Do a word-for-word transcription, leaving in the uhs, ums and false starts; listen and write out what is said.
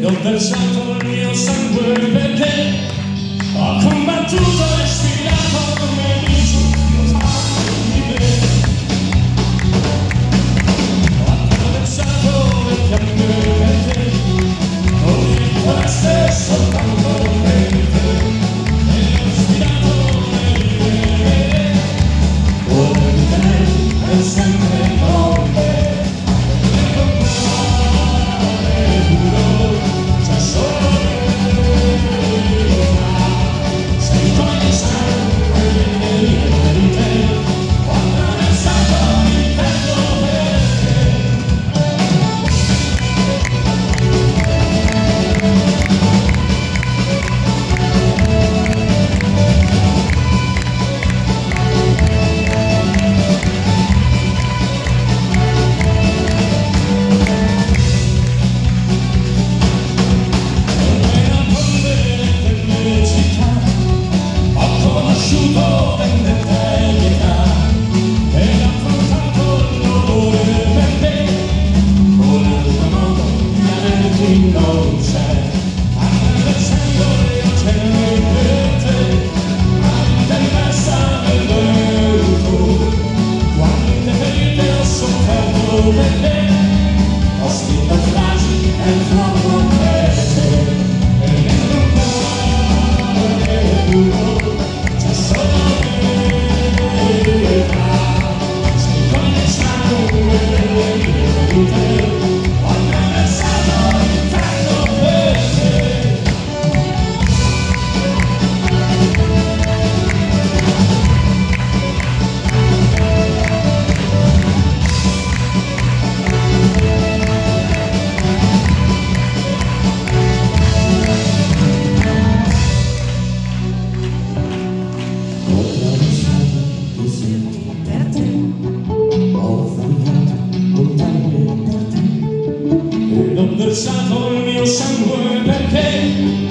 L'ho versato il mio sangue perché ho combattuto e sfidato come dici lo sangue di me. Ho attraversato le fiamme per te, ogni foreste soltanto per te, e ho sfidato le idee. Ora di te è sempre con me. Ho versato il mio sangue perché